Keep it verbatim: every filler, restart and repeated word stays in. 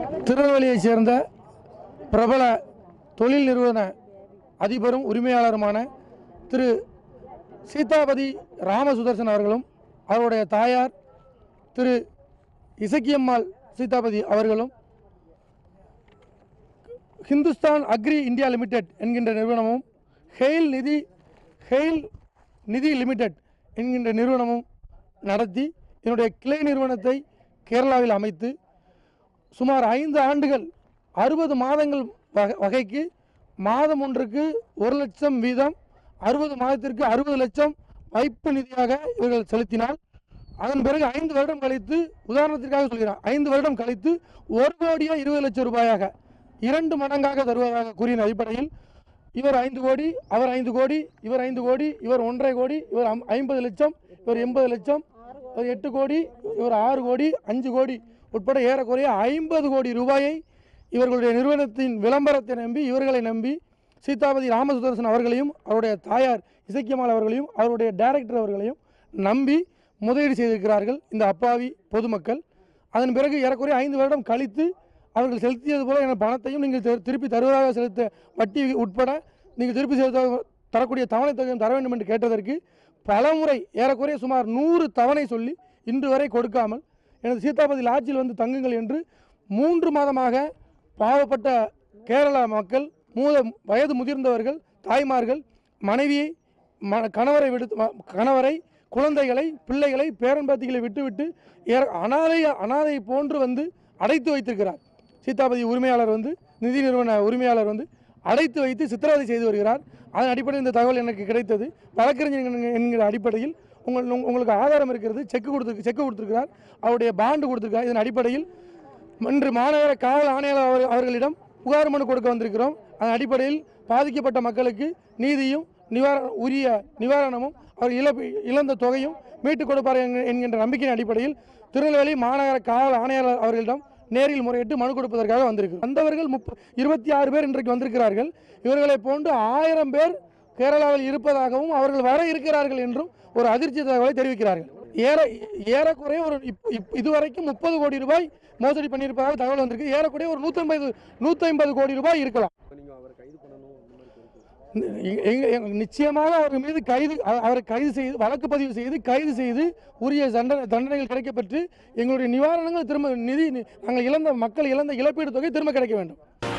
திருநெல்வேலியைச் சேர்ந்த பிரபல தொழில் நிறுவன அதிபரும் உரிமையாளருமான திரு சீதாபதி ராமசுதர்சன் அவர்களும் அவருடைய தாயார் திரு இசக்கியம்மாள் சீதாபதி அவர்களும் ஹிந்துஸ்தான் அக்ரி இந்தியா லிமிடெட் என்கின்ற நிறுவனமும் ஹெயில் நிதி ஹெயில் நிதி லிமிடெட் என்கின்ற நிறுவனமும் நடத்தி என்னுடைய கிளை நிறுவனத்தை கேரளாவில் அமைத்து சுமார் ஐந்து ஆண்டுகள் அறுபது மாதங்கள் வகைக்கு மாதம் ஒன்றுக்கு ஒரு லட்சம் வீதம் அறுபது மாதத்திற்கு அறுபது லட்சம் வைப்பு நிதியாக இவர்கள் செலுத்தினால் அதன் பிறகு ஐந்து வருடம் கழித்து உதாரணத்திற்காக சொல்கிறார் ஐந்து வருடம் கழித்து ஒரு கோடியே இருபது லட்சம் ரூபாயாக இரண்டு மடங்காக தருவதாக கூறிய அடிப்படையில் இவர் ஐந்து கோடி அவர் ஐந்து கோடி இவர் ஐந்து கோடி இவர் ஒன்றரை கோடி இவர் ஐம்பது லட்சம் இவர் எண்பது லட்சம் இவர் எட்டு கோடி இவர் ஆறு கோடி அஞ்சு கோடி உட்பட ஏறக்குறைய ஐம்பது கோடி ரூபாயை இவர்களுடைய நிறுவனத்தின் விளம்பரத்தை நம்பி இவர்களை நம்பி சீதாபதி ராமசுதர்சன் அவர்களையும் அவருடைய தாயார் இசக்கியம்மாள் அவர்களையும் அவருடைய டைரக்டர் அவர்களையும் நம்பி முதலீடு செய்திருக்கிறார்கள் இந்த அப்பாவி பொதுமக்கள். அதன் பிறகு ஏறக்குறைய ஐந்து வருடம் கழித்து அவர்கள் செலுத்தியது போல என பணத்தையும் நீங்கள் திருப்பி தருவதாக செலுத்த வட்டி உட்பட நீங்கள் திருப்பி செலுத்த தரக்கூடிய தவணை தொகையும் தர வேண்டும் என்று கேட்டதற்கு பலமுறை ஏறக்குறைய சுமார் நூறு தவணை சொல்லி இன்று வரை கொடுக்காமல் எனது சீதாபதி லாட்ஜில் வந்து தங்குங்கள் என்று மூன்று மாதமாக பாவப்பட்ட கேரளா மக்கள் மூத வயது முதிர்ந்தவர்கள் தாய்மார்கள் மனைவியை ம கணவரை விடுத்து கணவரை குழந்தைகளை பிள்ளைகளை பேரன்பத்திகளை விட்டுவிட்டு ஏற அனாதை அனாதை போன்று வந்து அடைத்து வைத்திருக்கிறார். சீதாபதி உரிமையாளர் வந்து நிதி நிறுவன உரிமையாளர் வந்து அடைத்து வைத்து சித்திரவதை செய்து வருகிறார். அதன் அடிப்படையில் இந்த தகவல் எனக்கு கிடைத்தது. வழக்கறிஞர் என்கிற அடிப்படையில் உங்கள் உங்களுக்கு ஆதாரம் இருக்கிறது, செக்கு கொடுத்து செக்கு கொடுத்துருக்கிறார், அவருடைய பாண்டு கொடுத்துருக்கார். இதன் அடிப்படையில் இன்று மாநகர காவல் ஆணையாளர் அவர் அவர்களிடம் புகார் மனு கொடுக்க வந்திருக்கிறோம். அதன் அடிப்படையில் பாதிக்கப்பட்ட மக்களுக்கு நீதியும் நிவாரண உரிய நிவாரணமும் அவர் இழப்பு இழந்த தொகையும் மீட்டுக் கொடுப்பார் என்கின்ற நம்பிக்கையின் அடிப்படையில் திருநெல்வேலி மாநகர காவல் ஆணையாளர் அவர்களிடம் நேரில் முறையிட்டு மனு கொடுப்பதற்காக வந்திருக்கு. வந்தவர்கள் முப்ப இருபத்தி ஆறு பேர் இன்றைக்கு வந்திருக்கிறார்கள். இவர்களை போன்று ஆயிரம் பேர் கேரளாவில் இருப்பதாகவும் அவர்கள் வர இருக்கிறார்கள் என்றும் ஒரு அதிர்ச்சி தகவலை தெரிவிக்கிறார்கள். ஏற ஏறக்குறைய ஒரு இதுவரைக்கும் முப்பது கோடி ரூபாய் மோசடி பண்ணியிருப்பதாக தகவல் வந்திருக்கு. ஏறக்குறைய ஒரு நூற்றி ஐம்பது நூற்றி ஐம்பது கோடி ரூபாய் இருக்கலாம். நிச்சயமாக அவர் மீது கைது அவரை கைது செய்து வழக்கு பதிவு செய்து கைது செய்து உரிய தண்டனை தண்டனைகள் கிடைக்கப்பெற்று எங்களுடைய நிவாரணங்கள் திரும்ப நிதி நாங்கள் இழந்த மக்கள் இழந்த இழப்பீடு தொகை திரும்ப கிடைக்க வேண்டும்.